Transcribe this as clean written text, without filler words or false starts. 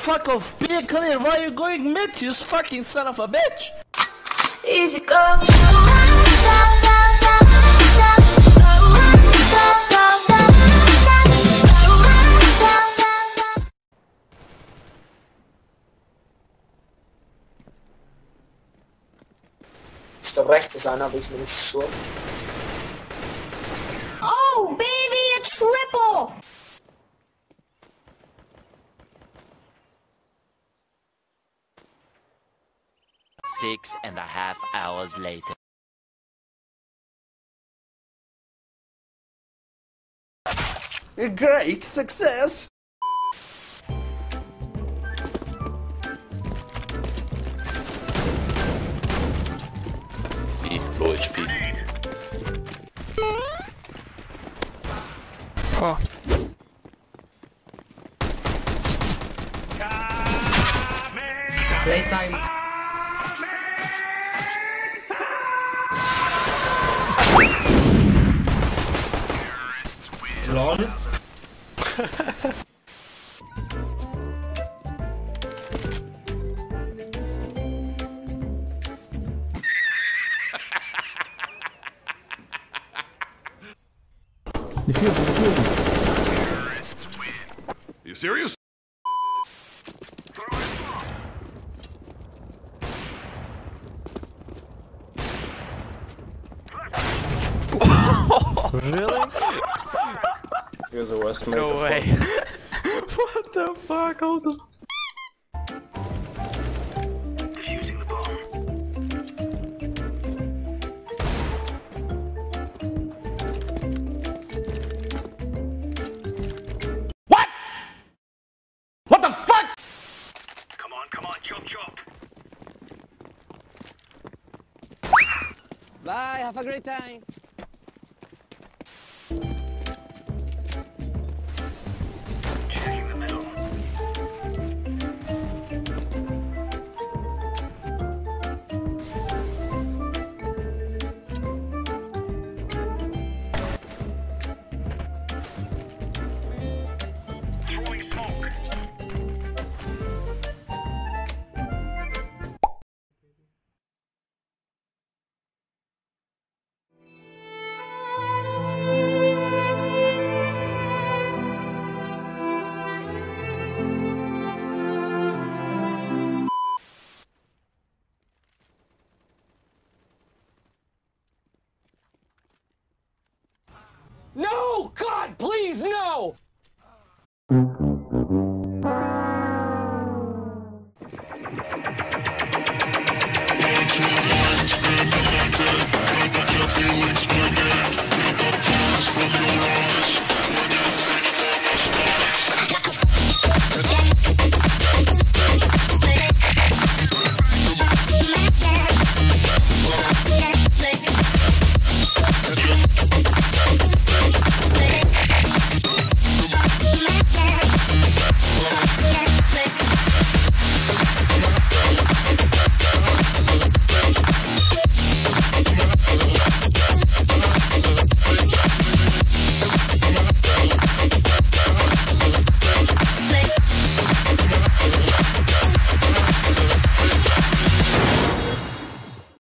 fuck off, be clear, why you going mid, you fucking son of a bitch? Easy go. Ist doch rechts ist einer, aber ich nehme es so. Oh, baby, a triple! Six and a half hours later. A great success! Low HP. Oh. Playtime. LOL. Are you serious? Really? You're the worst mate. No way. What the fuck? Hold on. Defusing the bomb. What? What the fuck? Come on, chop chop. Bye, have a great time. Checking the middle. Throwing smoke. No! God, please, no!